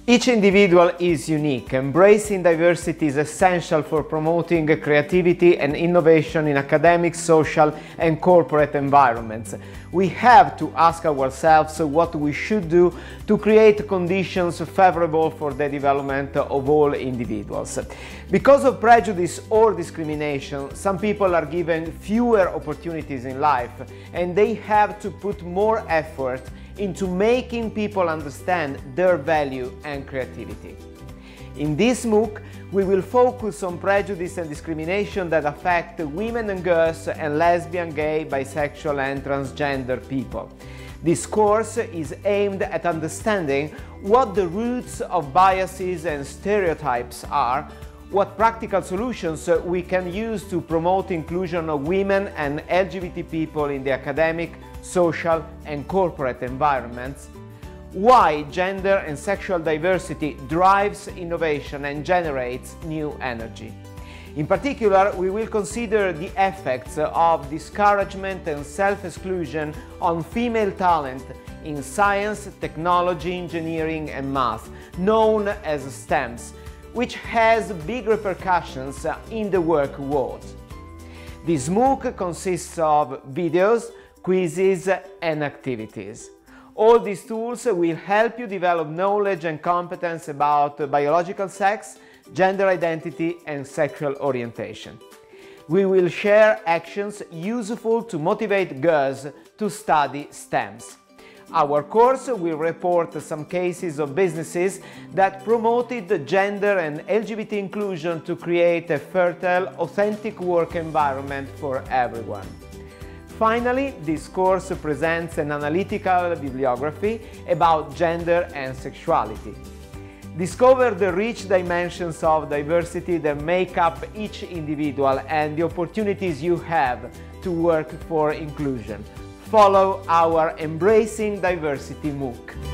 Each individual is unique. Embracing diversity is essential for promoting creativity and innovation in academic, social, and corporate environments. We have to ask ourselves what we should do to create conditions favorable for the development of all individuals. Because of prejudice or discrimination, some people are given fewer opportunities in life, and they have to put more effort into making people understand their value and creativity. In this MOOC, we will focus on prejudice and discrimination that affect women and girls and lesbian, gay, bisexual and transgender people. This course is aimed at understanding what the roots of biases and stereotypes are, what practical solutions we can use to promote inclusion of women and LGBT people in the academic, social and corporate environments, why gender and sexual diversity drives innovation and generates new energy. In particular, we will consider the effects of discouragement and self-exclusion on female talent in science, technology, engineering and math, known as STEMs, which has big repercussions in the work world. This MOOC consists of videos, quizzes and activities. All these tools will help you develop knowledge and competence about biological sex, gender identity and sexual orientation. We will share actions useful to motivate girls to study STEMs. Our course will report some cases of businesses that promoted gender and LGBT inclusion to create a fertile, authentic work environment for everyone. Finally, this course presents an analytical bibliography about gender and sexuality. Discover the rich dimensions of diversity that make up each individual and the opportunities you have to work for inclusion. Follow our Embracing Diversity MOOC.